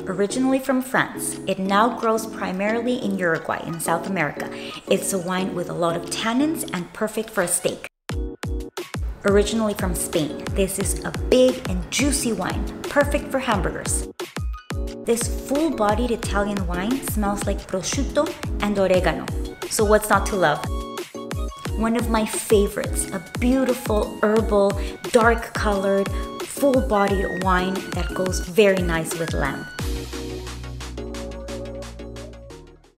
Originally from France, it now grows primarily in Uruguay in South America. It's a wine with a lot of tannins and perfect for a steak. Originally from Spain, this is a big and juicy wine, perfect for hamburgers. This full-bodied Italian wine smells like prosciutto and oregano, so what's not to love? One of my favorites, a beautiful, herbal, dark-colored, full-bodied wine that goes very nice with lamb.